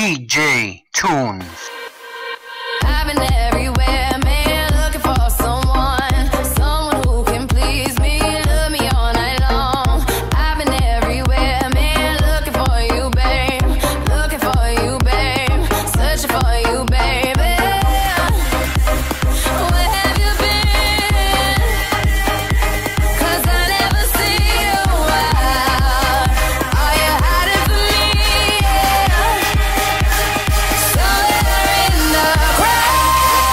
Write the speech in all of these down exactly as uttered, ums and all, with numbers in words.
D J ToOnS. I've been everywhere, man, looking for someone, someone who can please me, love me all night long. I've been everywhere, man, looking for you, babe, looking for you, babe, searching for you, baby. Where have you been? 'Cause I never see you out. Are you hiding from me? Somewhere in the crowd.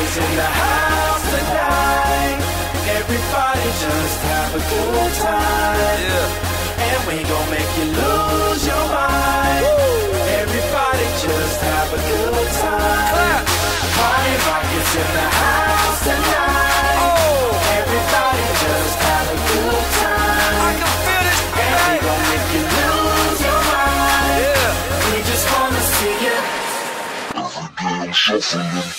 is in the house tonight. Everybody just have a good time. Yeah. And we gon' make you lose your mind. Woo. Everybody just have a good time. Clap. Party rock is in the house tonight. Oh. Everybody just have a good time. I can feel it. And we gon' make you lose your mind. Yeah. We just wanna see you. Every day I'm shuffling.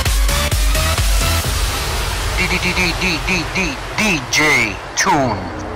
D J ToOnS.